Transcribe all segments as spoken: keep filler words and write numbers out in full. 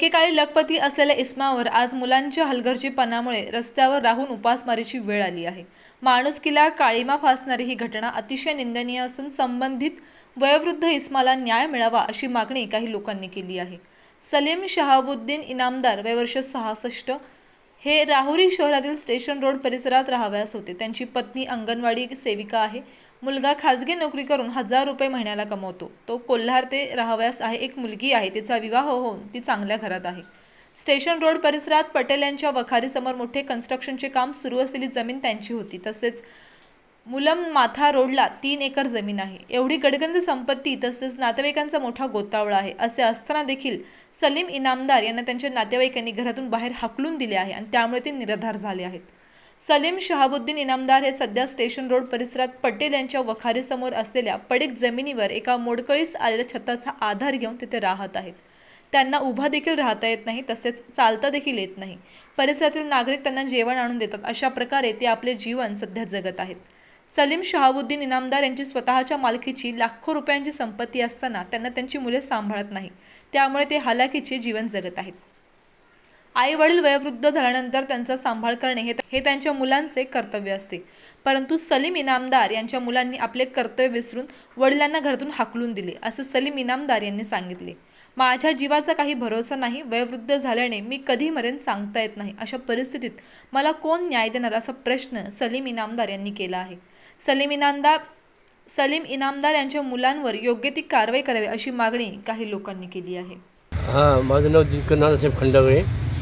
एकेकाळी लखपती असलेल्या इस्मावर आज मुलांच्या हलगर्जीपणामुळे रस्त्यावर राहून उपासमारीची वेळ आली आहे। माणुसकीला काळीमा फासणारी ही घटना अतिशय निंदनीय असून संबंधित वयोवृद्ध इस्माला न्याय मिळावा अशी मागणी काही लोकांनी केली आहे। सलीम शहाबुद्दीन इनामदार वय वर्ष सहासष्ट हे राहुरी शहरातील स्टेशन रोड परिसरात राहावयास होते। त्यांची पत्नी अंगणवाडी सेविका आहे। मुलगा खाजगी नोकरी करून हजार रुपये महिन्याला कमवतो। तो कोल्हार ते राहावयास आहे। एक मुलगी आहे, तिचा विवाह होऊन ती चांगल्या घरात आहे। स्टेशन रोड परिसरात पटेल यांच्या वखारीसमोर मोठे कन्स्ट्रक्शनचे काम सुरू असलेली जमीन त्यांची होती। तसेच मुलम माथा रोडला तीन एकर जमीन आहे। एवढी गडगंज संपत्ती तसेच नातेवाईकांचा मोठा गोतावळा आहे। असे असताना देखील सलीम इनामदार यांना त्यांच्या नातेवाईकांनी घरातून बाहेर हाकलून दिले आहे आणि त्यामुळे ते निराधार झाले आहेत। सलीम शहाबुद्दीन इनामदार हे सध्या स्टेशन रोड परिसरात पटेल यांच्या वखारीसमोर असलेल्या पडीक जमिनीवर एका मोडकळीस आलेल्या छताचा आधार घेऊन तिथे राहत आहेत। त्यांना उभा देखील राहता येत नाही, तसेच चालता देखील येत नाही। परिसरातील नागरिक त्यांना जेवण आणून देतात। अशा प्रकारे ते आपले जीवन सध्या जगत आहेत। सलीम शहाबुद्दीन इनामदार यांची स्वतःच्या मालकीची लाखो रुपयांची संपत्ती असताना त्यांना त्यांची मुले सांभाळत नाही, त्यामुळे ते हालाकीचे जीवन जगत आहेत। आई वडील वयोवृद्ध झाल्यानंतर त्यांचा सांभाळ करणे हे त्यांच्या मुलांचे कर्तव्य असते, परंतु सलीम इनामदार यांच्या मुलांनी आपले कर्तव्य विसरून वडिलांना घरातून हाकलून दिले, असे सलीम इनामदार यांनी सांगितले। माझ्या जीवाचा काही भरोसा नाही, वयोवृद्ध झाल्याने मी कधी मरेन सांगता येत नाही। अशा परिस्थितीत मला कोण न्याय देणार असा प्रश्न सलीम इनामदार यांनी केला आहे। सलीम इनामदार सलीम इनामदार यांच्या मुलांवर योग्य ती कारवाई करावी अशी मागणी काही लोकांनी केली आहे। हां, माझं नाव दिनकर नानासाहेब खंडागळे,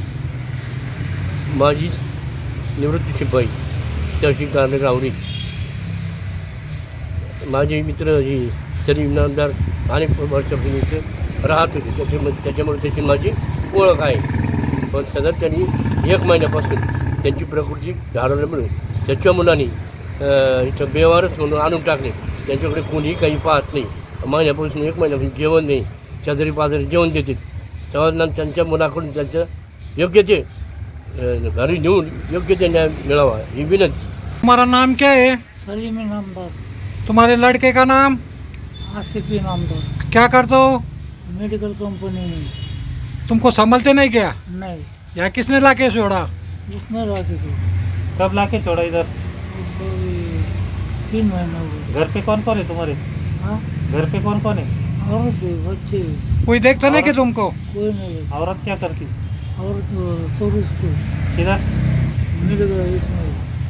माझी निवृत्ती शिपाई तहसीलदार राहुरी। माझे मित्र ही सलीम इनामदार अनेक वर्षापूर्वी इथे राहत होते, त्याच्यामध्ये त्याच्यामुळे त्याची माझी ओळख आहे। पण सतत त्यांनी एक महिन्यापासून त्यांची प्रकृती ढाळल्यामुळे त्याच्या मुलांनी इथं बेवारस म्हणून आणून टाकले। त्यांच्याकडे कोणीही काही पाहत नाही। महिन्यापासून एक महिन्यापासून जेवण नाही, शेजारी पाजारी जेवण देतात, तेव्हा त्यांच्या मुलाकडून त्यांचं योग्य ते घरी नेऊन योग्य ते न्याय मिळावा ही विनंती। तुम्हारा नाम क्या है? सलीम इनामदार। तुम्हारे लड़के का नाम? आसिफ इनामदार। क्या करते हो? मेडिकल कंपनी में। तुमको संभलते नहीं क्या? नहीं। यहाँ किसने लाके छोड़ा? उसने लाके कब लाके छोड़ा इधर? तीन महीने हुए। घर पे कौन कौन है तुम्हारे? हाँ, घर पे कौन कौन है? औरत है, बच्चे। कोई देखता नहीं कि तुमको? कोई नहीं। औरत क्या करती? औरत सर्विस को किधर? मेडिकल इसमें।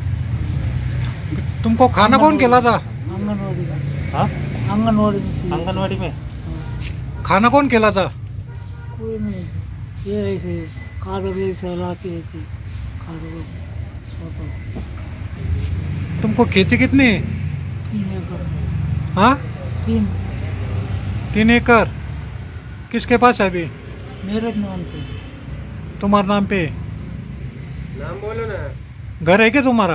तुमको खाना कौन खिलाता? आंगनवाड़ी में। हाँ, आंगनवाड़ी में। आंगनवाड़ी में खाना कौन खिलाता? कोई नहीं, ये ऐसे कागज से लाके ऐसे खाना खाता। तुमको खेती कितनी है? तीन एकड़। हाँ, तीन तीन एकड़। किसके पास है अभी? मेरे नाम पे। तुम्हारे नाम पे? नाम बोलो ना। घर है क्या तुम्हारा?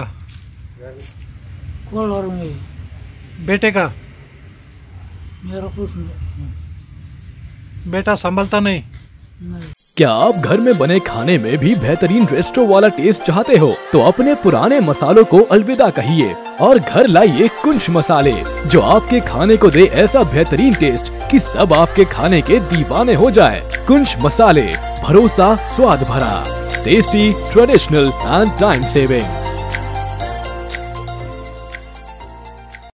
कोलार में। बेटे का? मेरा कुछ नहीं। बेटा संभलता नहीं? नहीं। क्या आप घर में बने खाने में भी बेहतरीन रेस्टो वाला टेस्ट चाहते हो? तो अपने पुराने मसालों को अलविदा कहिए और घर लाइए कुंश मसाले, जो आपके खाने को दे ऐसा बेहतरीन टेस्ट कि सब आपके खाने के दीवाने हो जाए। कुंश मसाले, भरोसा स्वाद भरा, tasty, traditional and time saving.